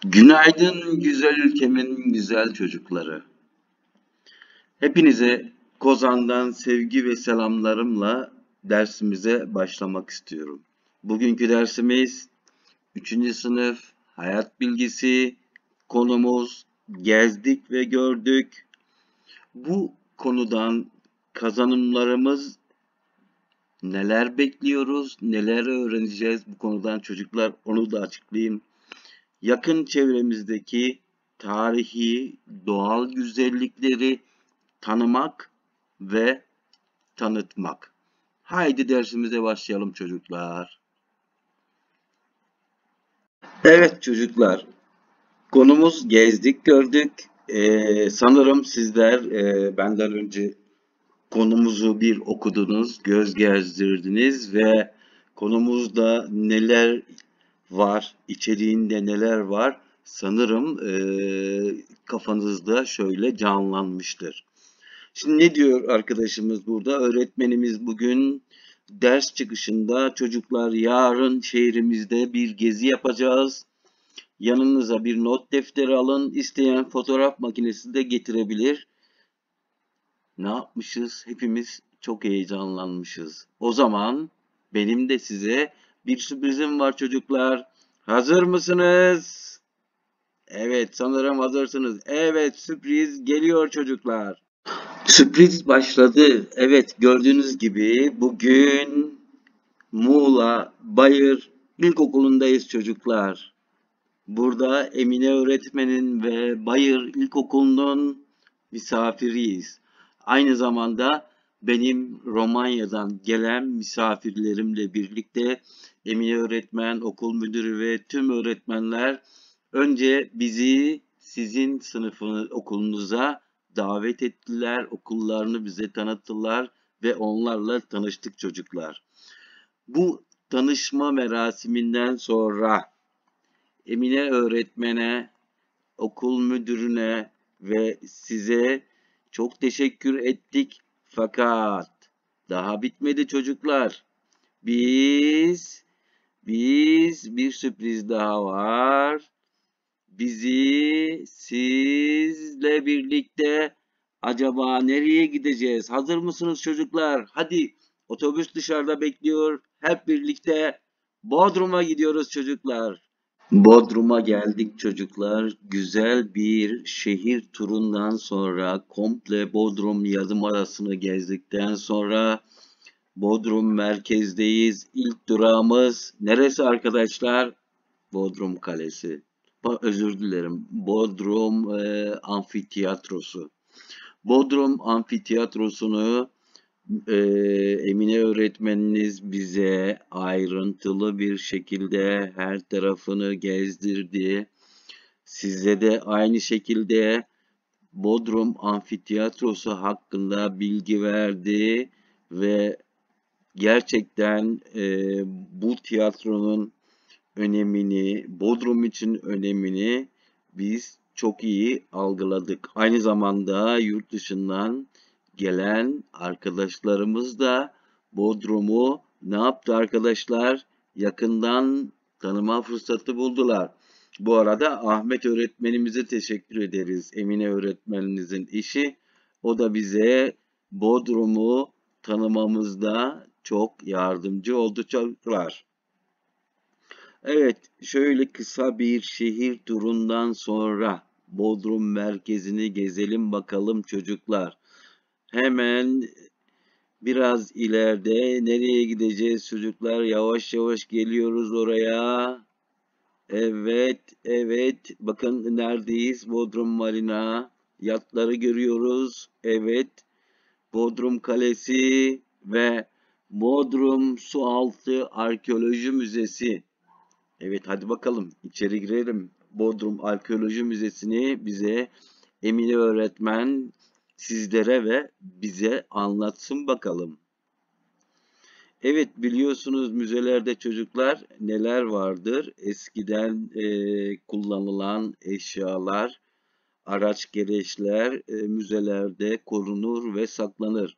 Günaydın güzel ülkemin güzel çocukları. Hepinize Kozan'dan sevgi ve selamlarımla dersimize başlamak istiyorum. Bugünkü dersimiz 3. sınıf hayat bilgisi, konumuz gezdik ve gördük. Bu konudan kazanımlarımız neler bekliyoruz, neler öğreneceğiz bu konudan çocuklar onu da açıklayayım. Yakın çevremizdeki tarihi, doğal güzellikleri tanımak ve tanıtmak. Haydi dersimize başlayalım çocuklar. Evet çocuklar, konumuz gezdik gördük. Sanırım sizler benden önce konumuzu bir okudunuz, göz gezdirdiniz ve konumuzda neler var, içeriğinde neler var sanırım kafanızda şöyle canlanmıştır. Şimdi ne diyor arkadaşımız burada? Öğretmenimiz bugün ders çıkışında çocuklar yarın şehrimizde bir gezi yapacağız. Yanınıza bir not defteri alın. İsteyen fotoğraf makinesi de getirebilir. Ne yapmışız? Hepimiz çok heyecanlanmışız. O zaman benim de size bir sürprizim var çocuklar. Hazır mısınız? Evet, sanırım hazırsınız. Evet, sürpriz geliyor çocuklar. Sürpriz başladı. Evet, gördüğünüz gibi bugün Muğla Bayır İlkokulu'ndayız çocuklar. Burada Emine öğretmenin ve Bayır İlkokulu'nun misafiriyiz. Aynı zamanda benim Romanya'dan gelen misafirlerimle birlikte Emine öğretmen, okul müdürü ve tüm öğretmenler önce bizi sizin sınıfınız, okulunuza davet ettiler, okullarını bize tanıttılar ve onlarla tanıştık çocuklar. Bu tanışma merasiminden sonra Emine öğretmene, okul müdürüne ve size çok teşekkür ettik. Fakat daha bitmedi çocuklar. Biz bir sürpriz daha var. Bizi sizle birlikte acaba nereye gideceğiz? Hazır mısınız çocuklar? Hadi otobüs dışarıda bekliyor. Hep birlikte Bodrum'a gidiyoruz çocuklar. Bodrum'a geldik çocuklar. Güzel bir şehir turundan sonra komple Bodrum Yarımadası'nı gezdikten sonra Bodrum merkezdeyiz. İlk durağımız neresi arkadaşlar? Bodrum Kalesi. Özür dilerim. Bodrum Amfiteyatrosu. Bodrum Amfiteyatrosu'nu Emine öğretmeniniz bize ayrıntılı bir şekilde her tarafını gezdirdi. Size de aynı şekilde Bodrum Amfiteyatrosu hakkında bilgi verdi ve gerçekten bu tiyatronun önemini, Bodrum için önemini biz çok iyi algıladık. Aynı zamanda yurt dışından gelen arkadaşlarımız da Bodrum'u ne yaptı arkadaşlar? Yakından tanıma fırsatı buldular. Bu arada Ahmet öğretmenimize teşekkür ederiz. Emine öğretmeninizin işi. O da bize Bodrum'u tanımamızda çok yardımcı oldu çocuklar. Evet, şöyle kısa bir şehir turundan sonra Bodrum merkezini gezelim bakalım çocuklar. Hemen biraz ileride nereye gideceğiz çocuklar? Yavaş yavaş geliyoruz oraya. Evet, evet. Bakın neredeyiz? Bodrum Marina. Yatları görüyoruz. Evet. Bodrum Kalesi ve Bodrum Sualtı Arkeoloji Müzesi. Evet hadi bakalım içeri girelim. Bodrum Arkeoloji Müzesi'ni bize Emine öğretmen sizlere ve bize anlatsın bakalım. Evet biliyorsunuz müzelerde çocuklar neler vardır? Eskiden kullanılan eşyalar, araç gereçler müzelerde korunur ve saklanır.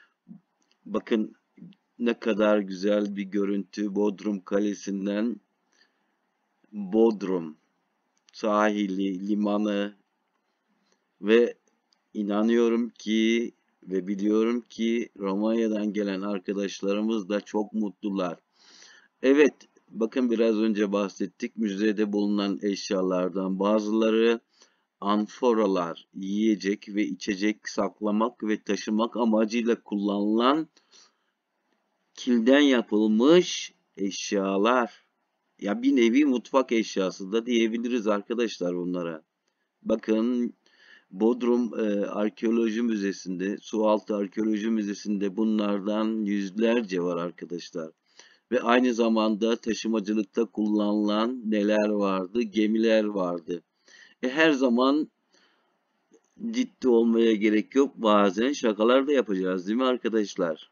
Bakın ne kadar güzel bir görüntü Bodrum Kalesi'nden Bodrum. sahili, limanı ve inanıyorum ki ve biliyorum ki Romanya'dan gelen arkadaşlarımız da çok mutlular. Evet, bakın biraz önce bahsettik. Müzede bulunan eşyalardan bazıları amforalar, yiyecek ve içecek saklamak ve taşımak amacıyla kullanılan kilden yapılmış eşyalar. Ya bir nevi mutfak eşyası da diyebiliriz arkadaşlar bunlara. Bakın Bodrum Arkeoloji Müzesi'nde, Sualtı Arkeoloji Müzesi'nde bunlardan yüzlerce var arkadaşlar. Ve aynı zamanda taşımacılıkta kullanılan neler vardı? Gemiler vardı. Her zaman ciddi olmaya gerek yok. Bazen şakalar da yapacağız değil mi arkadaşlar?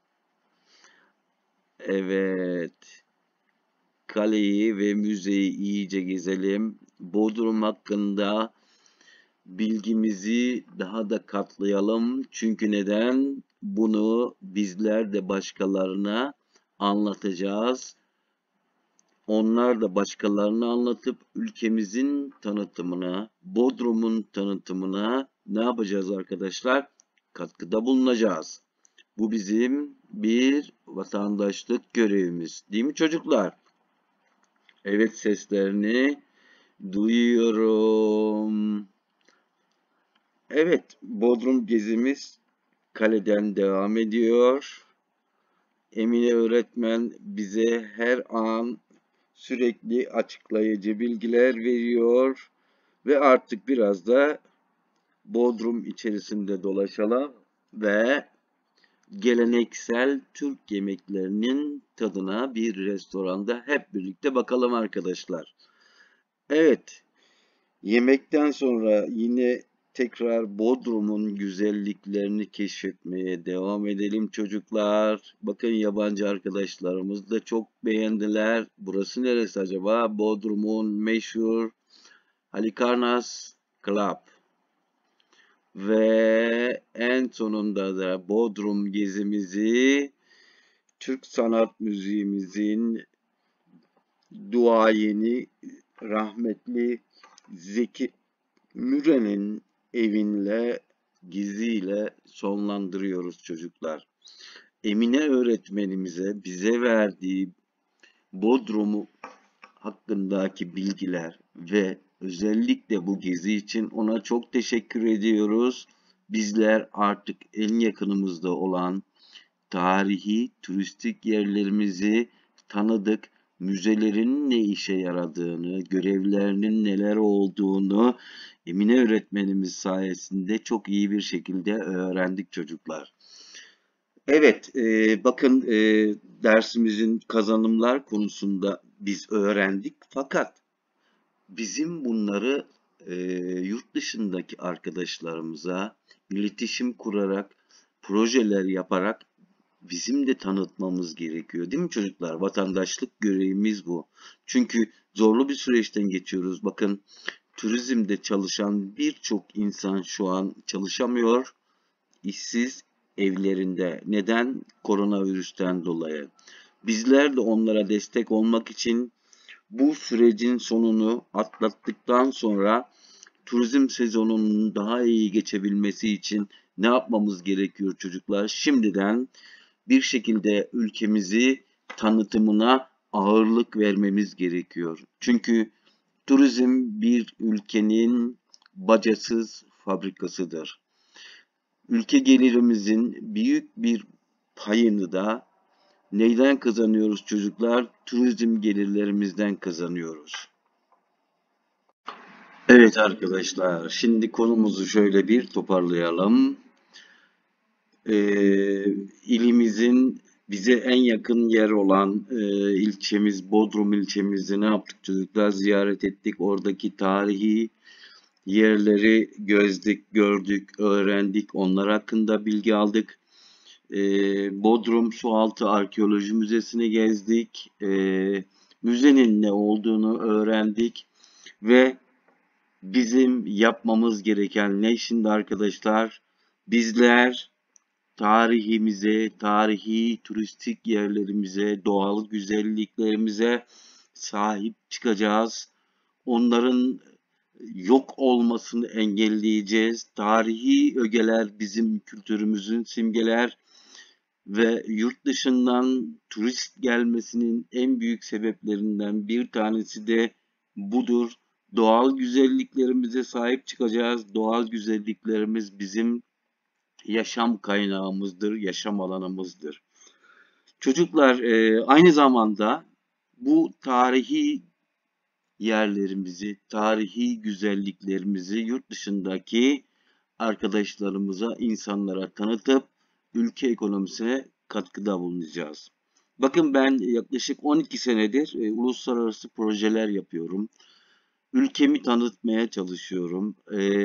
Evet. Kaleyi ve müzeyi iyice gezelim. Bodrum hakkında bilgimizi daha da katlayalım. Çünkü neden? Bunu bizler de başkalarına anlatacağız. Onlar da başkalarına anlatıp ülkemizin tanıtımına, Bodrum'un tanıtımına ne yapacağız arkadaşlar? Katkıda bulunacağız. Bu bizim bir vatandaşlık görevimiz. Değil mi çocuklar? Evet, seslerini duyuyorum. Evet, Bodrum gezimiz kaleden devam ediyor. Emine öğretmen bize her an sürekli açıklayıcı bilgiler veriyor ve artık biraz da Bodrum içerisinde dolaşalım ve geleneksel Türk yemeklerinin tadına bir restoranda hep birlikte bakalım arkadaşlar. Evet, yemekten sonra yine tekrar Bodrum'un güzelliklerini keşfetmeye devam edelim çocuklar. Bakın yabancı arkadaşlarımız da çok beğendiler. Burası neresi acaba? Bodrum'un meşhur Halikarnas Club. Ve en sonunda da Bodrum gezimizi Türk sanat müziğimizin duayeni rahmetli Zeki Müren'in evinle, geziyle sonlandırıyoruz çocuklar. Emine öğretmenimize bize verdiği Bodrum'u hakkındaki bilgiler ve özellikle bu gezi için ona çok teşekkür ediyoruz. Bizler artık en yakınımızda olan tarihi, turistik yerlerimizi tanıdık. Müzelerin ne işe yaradığını, görevlerinin neler olduğunu Emine öğretmenimiz sayesinde çok iyi bir şekilde öğrendik çocuklar. Evet, bakın dersimizin kazanımlar konusunda biz öğrendik. Fakat bizim bunları yurt dışındaki arkadaşlarımıza iletişim kurarak, projeler yaparak bizim de tanıtmamız gerekiyor. Değil mi çocuklar? Vatandaşlık görevimiz bu. Çünkü zorlu bir süreçten geçiyoruz. Bakın turizmde çalışan birçok insan şu an çalışamıyor, işsiz evlerinde. Neden? Koronavirüsten dolayı. Bizler de onlara destek olmak için bu sürecin sonunu atlattıktan sonra turizm sezonunun daha iyi geçebilmesi için ne yapmamız gerekiyor çocuklar? Şimdiden bir şekilde ülkemizi tanıtımına ağırlık vermemiz gerekiyor. Çünkü turizm bir ülkenin bacasız fabrikasıdır. Ülke gelirimizin büyük bir payını da neyden kazanıyoruz çocuklar? Turizm gelirlerimizden kazanıyoruz. Evet arkadaşlar, şimdi konumuzu şöyle bir toparlayalım. İlimizin bize en yakın yer olan ilçemiz Bodrum ilçemizi ne yaptık çocuklar? Ziyaret ettik. Oradaki tarihi yerleri gözlük, gördük, öğrendik. Onlar hakkında bilgi aldık. Bodrum Sualtı Arkeoloji Müzesi'ni gezdik. Müzenin ne olduğunu öğrendik. Ve bizim yapmamız gereken ne şimdi arkadaşlar? Bizler tarihimize, tarihi turistik yerlerimize, doğal güzelliklerimize sahip çıkacağız. Onların yok olmasını engelleyeceğiz. Tarihi ögeler bizim kültürümüzün simgeler ve yurt dışından turist gelmesinin en büyük sebeplerinden bir tanesi de budur. Doğal güzelliklerimize sahip çıkacağız. Doğal güzelliklerimiz bizim yaşam kaynağımızdır, yaşam alanımızdır. Çocuklar, aynı zamanda bu tarihi yerlerimizi, tarihi güzelliklerimizi yurt dışındaki arkadaşlarımıza, insanlara tanıtıp ülke ekonomisine katkıda bulunacağız. Bakın ben yaklaşık 12 senedir uluslararası projeler yapıyorum. Ülkemi tanıtmaya çalışıyorum.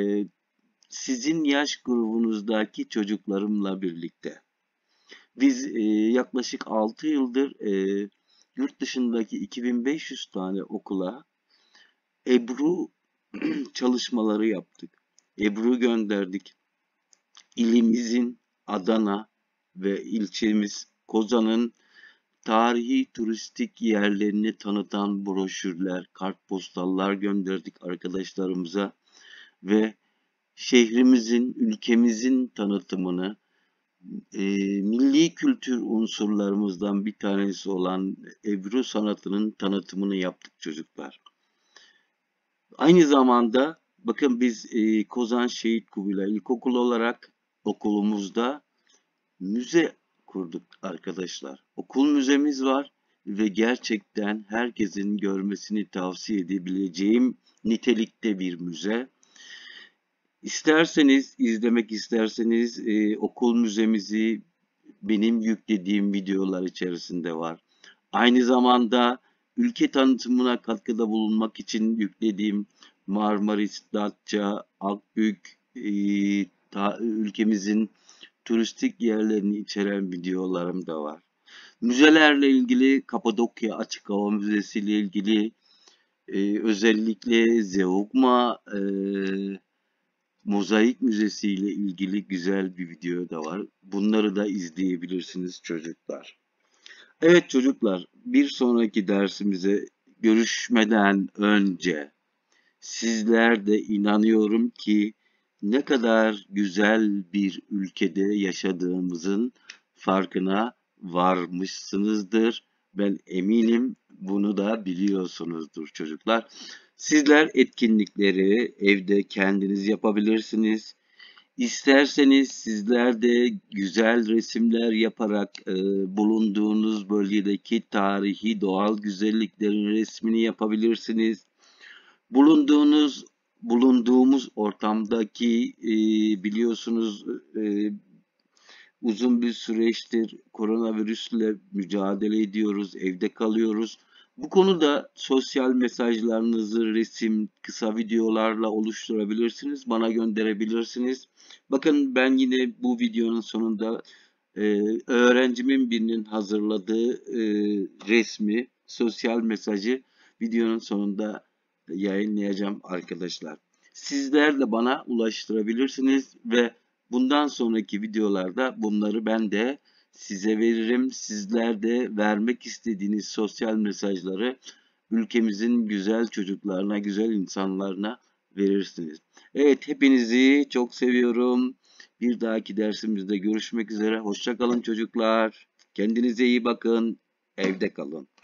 Sizin yaş grubunuzdaki çocuklarımla birlikte. Biz yaklaşık 6 yıldır yurt dışındaki 2500 tane okula Ebru çalışmaları yaptık. Ebru gönderdik. İlimizin Adana ve ilçemiz Kozan'ın tarihi turistik yerlerini tanıtan broşürler, kartpostallar gönderdik arkadaşlarımıza ve şehrimizin, ülkemizin tanıtımını, milli kültür unsurlarımızdan bir tanesi olan Ebru sanatının tanıtımını yaptık çocuklar. Aynı zamanda bakın biz Kozan Şehit Kubilay İlkokulu olarak okulumuzda müze kurduk arkadaşlar. Okul müzemiz var ve gerçekten herkesin görmesini tavsiye edebileceğim nitelikte bir müze. İsterseniz, izlemek isterseniz okul müzemizi benim yüklediğim videolar içerisinde var. Aynı zamanda ülke tanıtımına katkıda bulunmak için yüklediğim Marmaris, Datça, Akbük, ülkemizin turistik yerlerini içeren videolarım da var. Müzelerle ilgili Kapadokya Açık Hava Müzesi ile ilgili özellikle Zeugma Mozaik Müzesi ile ilgili güzel bir video da var. Bunları da izleyebilirsiniz çocuklar. Evet çocuklar, bir sonraki dersimize görüşmeden önce sizler de inanıyorum ki ne kadar güzel bir ülkede yaşadığımızın farkına varmışsınızdır. Ben eminim bunu da biliyorsunuzdur çocuklar. Sizler etkinlikleri evde kendiniz yapabilirsiniz. İsterseniz sizler de güzel resimler yaparak bulunduğunuz bölgedeki tarihi doğal güzelliklerin resmini yapabilirsiniz. Bulunduğumuz ortamdaki biliyorsunuz uzun bir süreçtir koronavirüsle mücadele ediyoruz, evde kalıyoruz. Bu konuda sosyal mesajlarınızı resim, kısa videolarla oluşturabilirsiniz, bana gönderebilirsiniz. Bakın ben yine bu videonun sonunda öğrencimin birinin hazırladığı resmi, sosyal mesajı videonun sonunda yayınlayacağım arkadaşlar. Sizler de bana ulaştırabilirsiniz ve bundan sonraki videolarda bunları ben de size veririm. Sizler de vermek istediğiniz sosyal mesajları ülkemizin güzel çocuklarına, güzel insanlarına verirsiniz. Evet, hepinizi çok seviyorum. Bir dahaki dersimizde görüşmek üzere. Hoşça kalın çocuklar. Kendinize iyi bakın. Evde kalın.